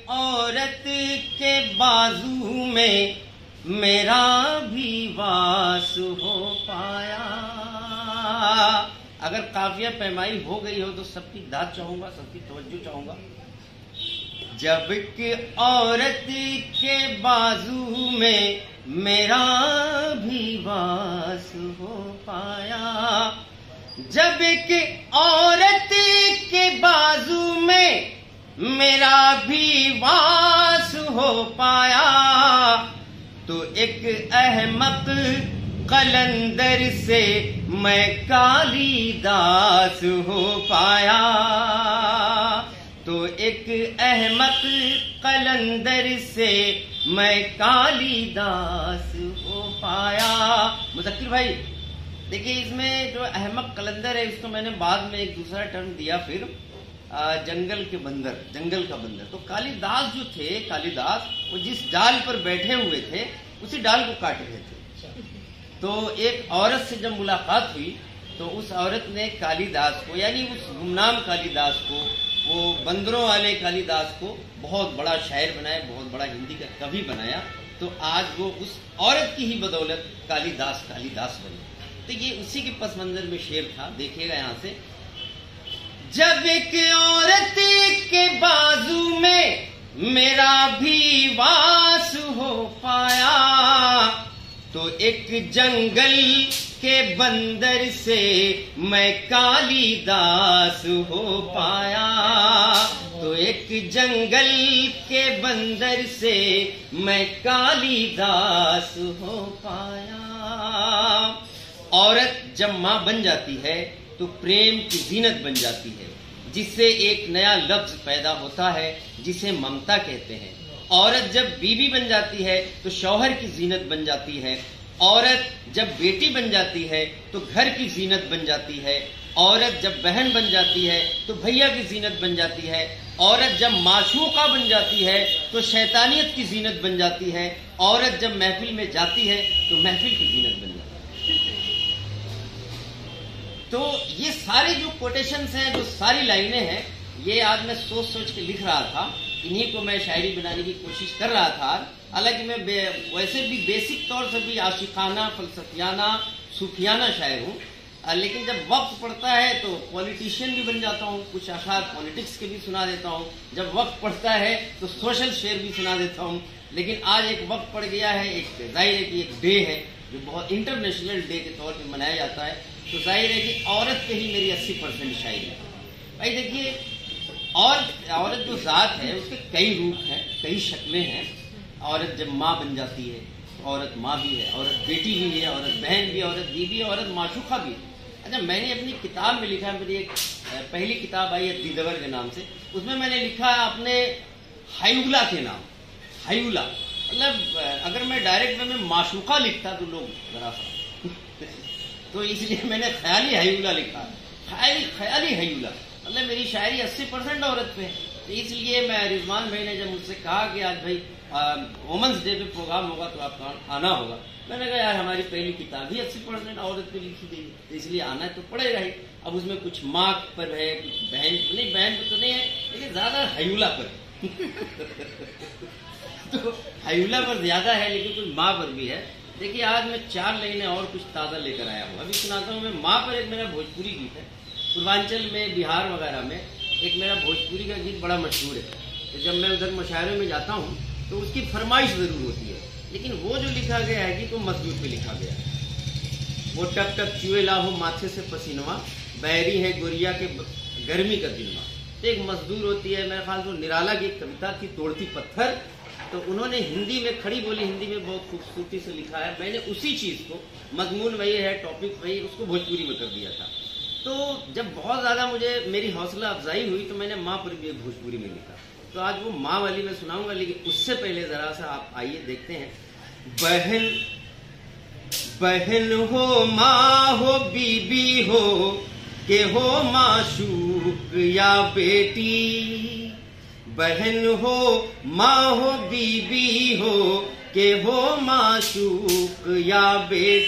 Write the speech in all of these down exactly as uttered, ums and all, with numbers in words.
औरत के बाजू में मेरा भी वास हो पाया। अगर काफिया पैमाई हो गई हो तो सबकी दाद चाहूंगा, सबकी तवज्जो चाहूंगा। जब कि औरत के बाजू में मेरा भी वास हो पाया, जब कि औरत के बाजू में मेरा भी वास हो पाया, तो एक अहमक कलंदर से मैं कालिदास हो पाया, तो एक अहमक कलंदर से मैं कालिदास हो पाया। मुज़क्किर भाई देखिए, इसमें जो अहमक कलंदर है उसको मैंने बाद में एक दूसरा टर्म दिया, फिर आ, जंगल के बंदर, जंगल का बंदर। तो कालिदास जो थे, कालिदास वो जिस डाल पर बैठे हुए थे उसी डाल को काट रहे थे। तो एक औरत से जब मुलाकात हुई तो उस औरत ने कालिदास को, यानी उस गुमनाम कालिदास को, वो बंदरों वाले कालिदास को बहुत बड़ा शायर बनाया, बहुत बड़ा हिंदी का कवि बनाया। तो आज वो उस औरत की ही बदौलत कालिदास कालिदास बने। तो ये उसी के पस मंजर में शेर था, देखिएगा यहां से। जब एक औरत के बाजू में मेरा भी वास हो पाया, तो एक जंगल के बंदर से मैं कालिदास हो पाया, तो एक जंगल के बंदर से मैं कालिदास हो पाया। औरत जब मां बन जाती है तो प्रेम की जीनत बन जाती है, जिससे एक नया लफ्ज पैदा होता है जिसे ममता कहते हैं। औरत जब बीवी बन जाती है तो शौहर की जीनत बन जाती है। औरत जब बेटी बन जाती है तो घर की जीनत बन जाती है। औरत जब बहन बन जाती है तो भैया की जीनत बन जाती है। औरत जब माशूका बन जाती है तो शैतानियत की जीनत बन जाती है। औरत जब महफिल में जाती है तो महफिल की जीनत बन जाती है। तो ये सारे जो कोटेशंस हैं, जो सारी लाइनें हैं, ये आज मैं सोच सोच के लिख रहा था, इन्हीं को मैं शायरी बनाने की कोशिश कर रहा था। हालांकि मैं वैसे भी बेसिक तौर से भी आशिकाना, फलसफियाना, सूफियाना शायर हूँ, लेकिन जब वक्त पड़ता है तो पॉलिटिशियन भी बन जाता हूँ, कुछ अशार पॉलिटिक्स के भी सुना देता हूँ। जब वक्त पड़ता है तो सोशल शेर भी सुना देता हूँ। लेकिन आज एक वक्त पड़ गया है, एक जाहिर है कि एक डे है जो बहुत इंटरनेशनल डे के तौर पर मनाया जाता है, तो जाहिर है कि औरत पे ही मेरी अस्सी परसेंट शायरी है। भाई देखिए, और औरत जो जात है उसके कई रूप हैं, कई शक्लें हैं। औरत जब माँ बन जाती है तो औरत माँ भी है, औरत बेटी भी है, औरत बहन भी है, औरत बीवी है, औरत माशूका भी है। अच्छा, मैंने अपनी किताब में लिखा है, मेरी एक पहली किताब आई है दीदवर के नाम से, उसमें मैंने लिखा है अपने हायुला के नाम। हायुला मतलब अगर मैं डायरेक्ट में माशूका लिखता तो लोग जरा सा तो इसलिए मैंने ख्याली हायुला लिखा, ख्याली ख्याली हायुला। मतलब मेरी शायरी अस्सी परसेंट औरत पे है। तो इसलिए मैं रिजवान भाई ने जब मुझसे कहा कि आज भाई वुमेन्स डे पे प्रोग्राम होगा तो आपका आना होगा, मैंने कहा यार हमारी पहली किताब ही अस्सी परसेंट औरत पे लिखी गई, तो इसलिए आना तो पड़ेगा ही। अब उसमें कुछ माँ पर है, कुछ बहन, नहीं बहन पर तो नहीं है, लेकिन ज्यादा हायुला पर तो हायुला पर ज्यादा है, लेकिन कुछ माँ पर भी है। देखिए, आज मैं चार लाइनें और कुछ ताज़ा लेकर आया हूँ। अभी सुनाता हूँ मैं माँ पर। एक मेरा भोजपुरी गीत है, पूर्वांचल में, बिहार वगैरह में एक मेरा भोजपुरी का गीत बड़ा मशहूर है। तो जब मैं उधर मुशायरे में जाता हूँ तो उसकी फरमाइश जरूर होती है, लेकिन वो जो लिखा गया है कि तो मजदूर पे लिखा गया है। वो टक टक चुए लाहो माथे से पसीनवा, बैरी है गोरिया के गर्मी का दिनवा। तो एक मजदूर होती है, मेरे ख्याल से निराला की एक कविता थी तोड़ती पत्थर, तो उन्होंने हिंदी में, खड़ी बोली हिंदी में बहुत खूबसूरती से लिखा है। मैंने उसी चीज को, मजमून वही है, टॉपिक वही, उसको भोजपुरी में कर दिया था। तो जब बहुत ज्यादा मुझे मेरी हौसला अफजाई हुई तो मैंने माँ पर भी एक भोजपुरी में लिखा। तो आज वो माँ वाली मैं सुनाऊंगा, लेकिन उससे पहले जरा सा आप आइए देखते हैं। बहन बहन हो, माँ हो, बीबी हो, के हो माशूक या बेटी। बहन हो, माँ हो, बीबी हो, के हो माशूक या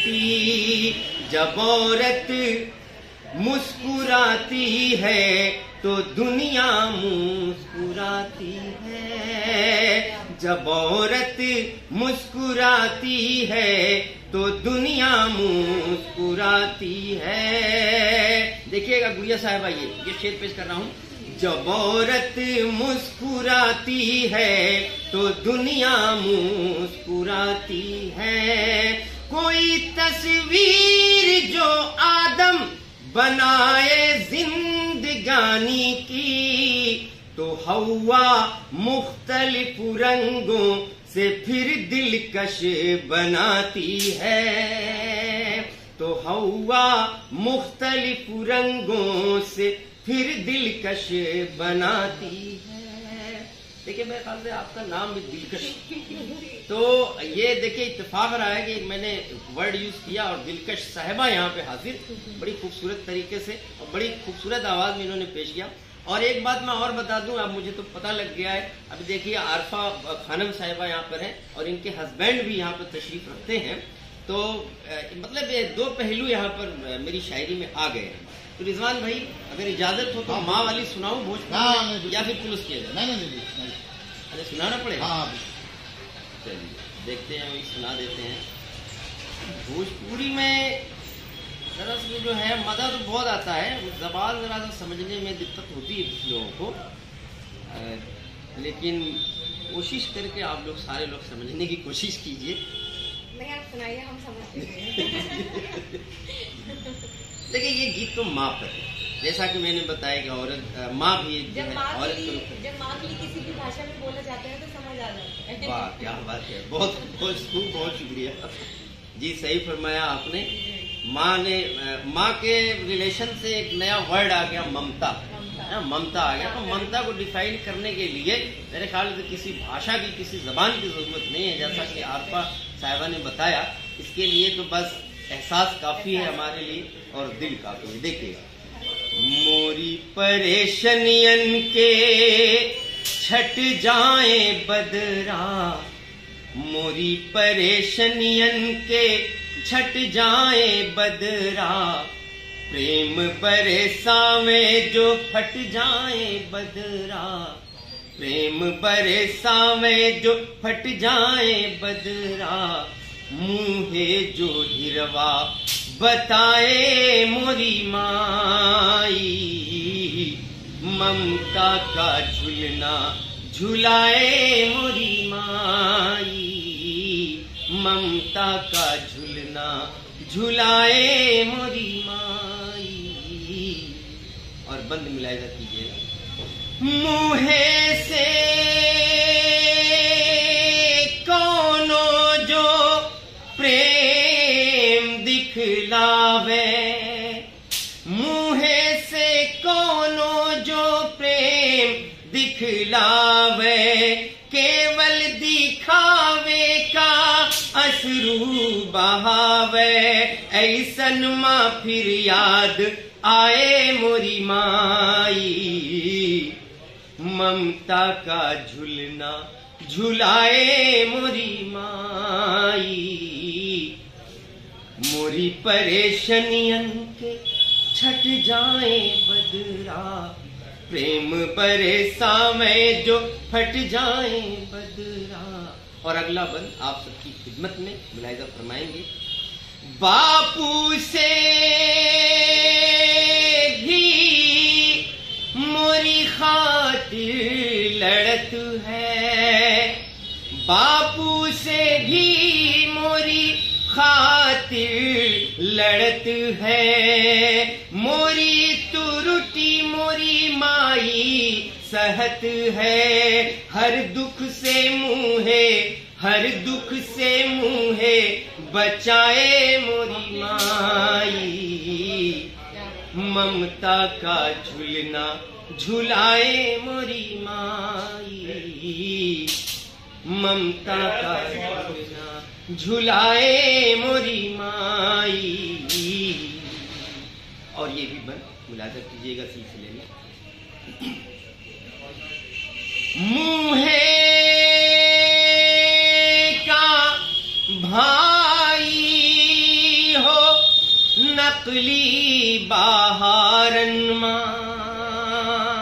बेटी। जब औरत मुस्कुराती है तो दुनिया मुस्कुराती है, जब औरत मुस्कुराती है तो दुनिया मुस्कुराती है। देखिएगा गुड़िया साहबा, ये ये शेर पेश कर रहा हूँ। जब औरत मुस्कुराती है तो दुनिया मुस्कुराती है। कोई तस्वीर जो आदम बनाए जिंदगानी की, तो हवा मुख्तलिफ रंगों से फिर दिलकश बनाती है। तो हवा मुख्तलिफ रंगों से फिर दिलकश बनाती है। देखिए मेरे ख्याल से आपका नाम भी दिलकश, तो ये देखिए इत्तेफाक रहा है कि मैंने वर्ड यूज किया और दिलकश साहिबा यहाँ पे हाजिर, बड़ी खूबसूरत तरीके से और बड़ी खूबसूरत आवाज में इन्होंने पेश किया। और एक बात मैं और बता दूं, अब मुझे तो पता लग गया है। अभी देखिए आरफा खानम साहिबा यहाँ पर हैं और इनके हस्बैंड भी यहाँ पर तशरीफ रखते हैं। तो मतलब ये दो पहलू यहाँ पर मेरी शायरी में आ गए हैं। तो रिजवान भाई अगर इजाजत हो तो हाँ, माँ वाली सुनाऊं भोजपुरी या फिर पुलिस किया जाए? नहीं नहीं नहीं, अरे सुनाना पड़ेगा। हाँ चलिए देखते हैं, वही सुना देते हैं। भोजपुरी में दरअसल जो है मजा तो बहुत आता है, जबान जरा सा समझने में दिक्कत होती है कुछ लोगों को, लेकिन कोशिश करके आप लोग सारे लोग समझने की कोशिश कीजिए। नहीं आप सुनाइए, हम समझते हैं। देखिए ये गीत तो माँ पर है, जैसा कि मैंने बताया कि औरत माँ भी एक जो जब है माँ औरत के लिए को। जब माँ के लिए किसी भी भाषा में बोला जाता है तो समझ आ जाता है। वाह क्या बात है, बहुत बहुत खूब, बहुत शुक्रिया जी, सही फरमाया आपने। माँ ने माँ के रिलेशन से एक नया वर्ड आ गया, ममता। ना ममता आ गया। तो ममता को डिफाइन करने के लिए मेरे ख्याल से किसी भाषा की, किसी जबान की जरूरत नहीं है, जैसा कि आरफा साहिबा ने बताया। इसके लिए तो बस एहसास काफी है हमारे लिए और दिल काफी है। देखिए, मोरी परेशानियन के छट जाए बदरा, मोरी परेशानियन के छट जाए बदरा, प्रेम बरसावे जो फट जाए बदरा, प्रेम बरसावे जो फट जाए बदरा, मुँहे जो हिरवा बताए मोरी माई, ममता का झुलना झुलाए मोरी माई, ममता का झुलना झुलाए मोरी माई। और बंद मिलाएगा कीजिएगा। मुँहे से कौनो जो प्रेम दिखलावे, मुँहे से कौनो जो प्रेम दिखलावे, केवल दिखावे का अश्रु बहावे, ऐसन माँ फिर याद आए मोरी माई, ममता का झुलना झुलाए मोरी माई, मोरी परेशानियन के छट जाए बदरा, प्रेम बरसावे जो फट जाए बदरा। और अगला बंद आप सबकी खिदमत में मुलाहिजा फरमाएंगे। बापू से भी मोरी खातिर लड़त है, बापू से भी मोरी खातिर लड़त है, मोरी तुरुटी मोरी माई सहत है, हर दुख से मुँहे हर दुख से मुँहे बचाए मोरी माई, ममता का झुलना झुलाए मोरी माई, ममता का झुलना झुलाए मोरी माई। और ये भी बन मुलाजा कीजिएगा सिलसिले में। मुँहे का भाई हो नकली बहारन माँ,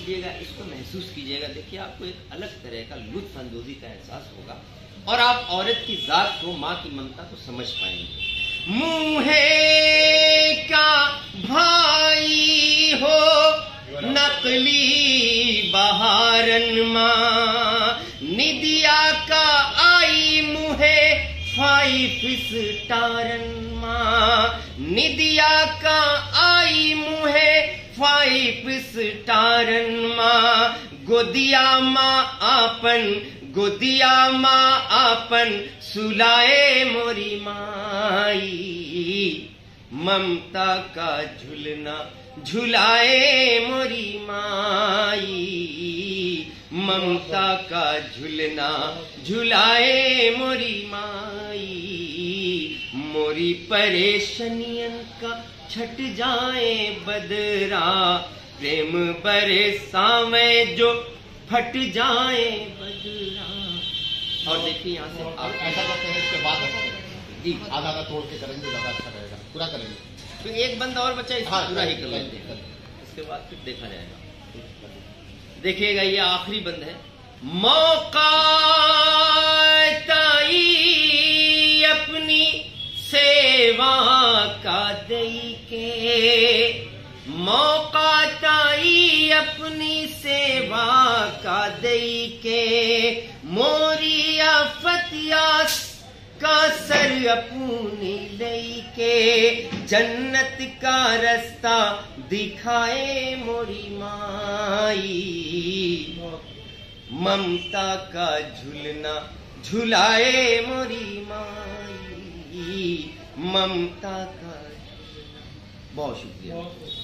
लीजिएगा, इसको महसूस कीजिएगा। देखिए आपको एक अलग तरह का लुत्फ अंदोजी का एहसास होगा और आप औरत की जात को, माँ की ममता को समझ पाएंगे। मुहे का भाई हो नकली बहारन माँ, निदिया का आई मुहे फाइव स्टारन माँ, निदिया का आई मुहे फाइव स्टारन माँ, गोदिया माँ आपन, गोदिया माँ आपन सुलाए मोरी माई, ममता का झुलना झुलाए मोरी माई, ममता का झुलना झुलाए मोरी माई, मोरी परेशानियन का छट जाए बदरा, प्रेम बरसावे जो फट जाए बदरा। और देखिए यहाँ से आप ऐसा करते हैं, इसके बाद जी आधा आधा तोड़ के करेंगे, ज्यादा अच्छा रहेगा, पूरा करेंगे। तो एक बंदा और बचा, इसको हाँ, पूरा ही कर लेते हैं, इसके बाद फिर देखा जाएगा। देखिएगा ये आखिरी बंद है। मौका ताई अपनी सेवा का दई के, मौका ताई अपनी सेवा का दई के, मोरी आफतियास का सर अपनी लई के, जन्नत का रास्ता दिखाए मोरी माई, ममता का झुलना झुलाए मोरी माई, ममता का। बहुत शुक्रिया।